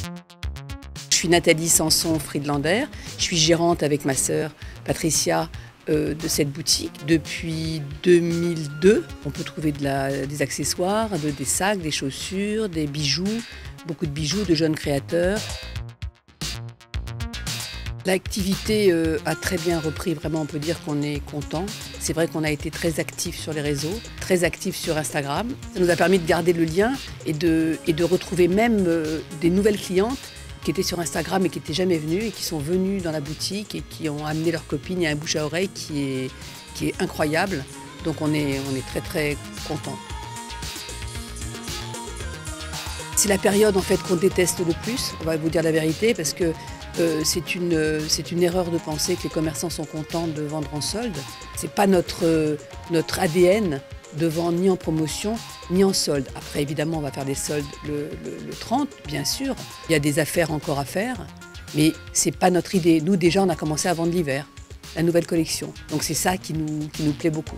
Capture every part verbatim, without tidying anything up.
Je suis Nathalie Sanson-Friedlander, je suis gérante avec ma sœur Patricia euh, de cette boutique. Depuis deux mille deux, on peut trouver de la, des accessoires, de, des sacs, des chaussures, des bijoux, beaucoup de bijoux de jeunes créateurs. L'activité euh, a très bien repris, vraiment on peut dire qu'on est content. C'est vrai qu'on a été très actifs sur les réseaux, très actifs sur Instagram. Ça nous a permis de garder le lien et de, et de retrouver même euh, des nouvelles clientes qui étaient sur Instagram et qui n'étaient jamais venues et qui sont venues dans la boutique et qui ont amené leurs copines. Il y a un bouche à oreille qui est, qui est incroyable. Donc on est, on est très très contents. C'est la période en fait qu'on déteste le plus, on va vous dire la vérité, parce que euh, c'est une, c'est une erreur de penser que les commerçants sont contents de vendre en solde. C'est pas notre, euh, notre A D N de vendre ni en promotion ni en solde. Après évidemment on va faire des soldes le, le, le trente, bien sûr. Il y a des affaires encore à faire, mais c'est pas notre idée. Nous déjà on a commencé à vendre l'hiver, la nouvelle collection. Donc c'est ça qui nous, qui nous plaît beaucoup.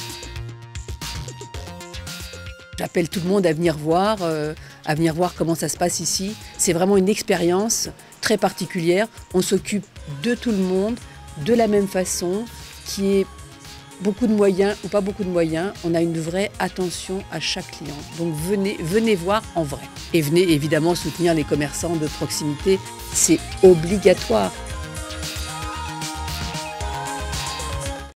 J'appelle tout le monde à venir voir, euh, à venir voir comment ça se passe ici. C'est vraiment une expérience très particulière. On s'occupe de tout le monde de la même façon, qui est beaucoup de moyens ou pas beaucoup de moyens. On a une vraie attention à chaque client. Donc venez, venez voir en vrai. Et venez évidemment soutenir les commerçants de proximité. C'est obligatoire.